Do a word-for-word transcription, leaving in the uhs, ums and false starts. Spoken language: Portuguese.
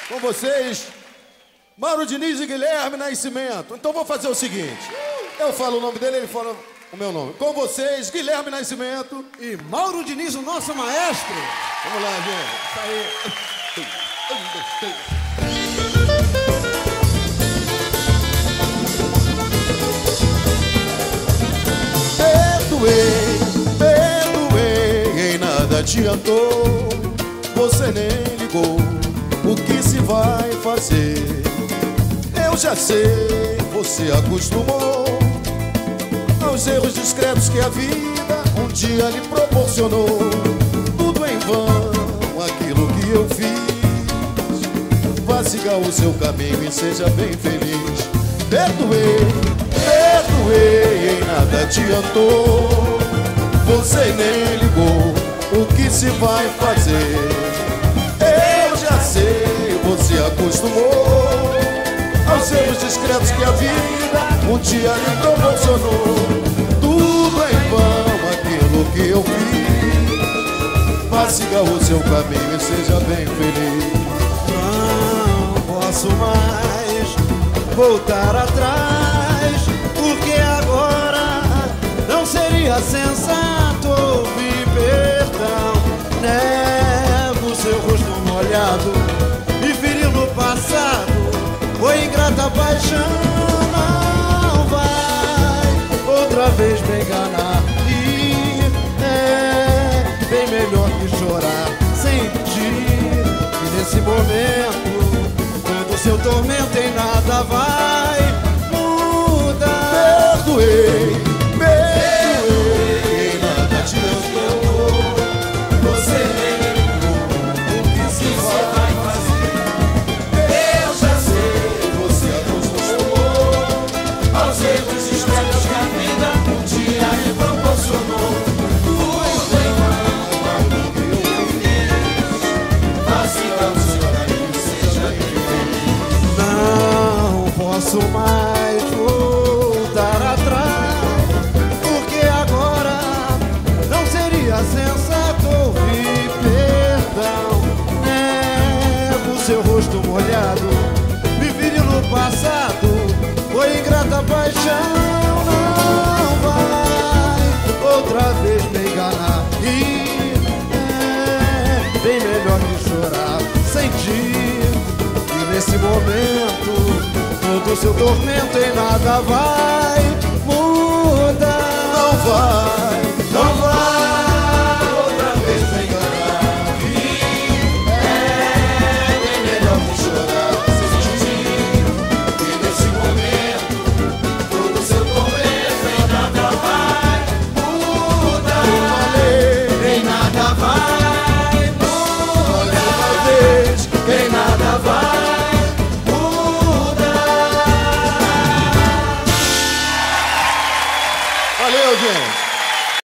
Com vocês, Mauro Diniz e Guilherme Nascimento. Então vou fazer o seguinte, eu falo o nome dele, ele fala o meu nome. Com vocês, Guilherme Nascimento e Mauro Diniz, o nosso maestro. Vamos lá, gente. Isso aí. Um, dois, três. Perdoei, perdoei, em nada adiantou. Você nem ligou, o que se vai fazer? Eu já sei, você acostumou aos erros discretos que a vida um dia lhe proporcionou. Tudo em vão, aquilo que eu fiz. Vá siga o seu caminho e seja bem feliz. Perdoei, perdoei, em nada adiantou. Você nem ligou, o que se vai fazer? Eu já sei, você acostumou aos erros discretos que a vida um dia lhe proporcionou. Tudo em vão, aquilo que eu fiz. Vá siga o seu caminho e seja bem feliz. Não posso mais voltar atrás, porque agora não seria sensato ouvir perdão. Nego seu rosto molhado e ferir no passado. Foi ingrata paixão, não vai outra vez me enganar. E é bem melhor que chorar, sentir que nesse momento todo seu tormento em nada vai mudar. Perdoei, perdoei, em nada adiantou. Você nem lembrou o que se vai fazer. Eu já sei, você acostumou aos erros discretos que a vida um dia lhe proporcionou. Tudo em vão, aquilo que eu fiz. Vá siga o seu caminho e seja feliz. Não posso mais voltar atrás, porque agora não seria sensato ouvir perdão. Nego seu rosto molhado, me feriu no passado. Foi ingrata paixão, não vai outra vez me enganar. E é bem melhor que chorar, sentir que nesse momento todo seu tormento em nada vai mudar. Não vai